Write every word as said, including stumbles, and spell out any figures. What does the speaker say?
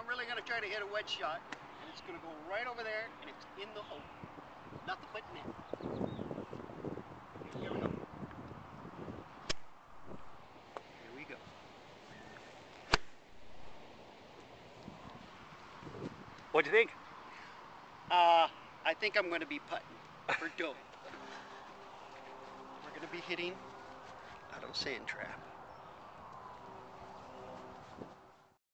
I'm really going to try to hit a wedge shot, and it's going to go right over there, and it's in the hole. Nothing but net. Okay, here we go. Here we go. What do you think? Uh, I think I'm going to be putting for dough. We're going to be hitting out of a sand trap.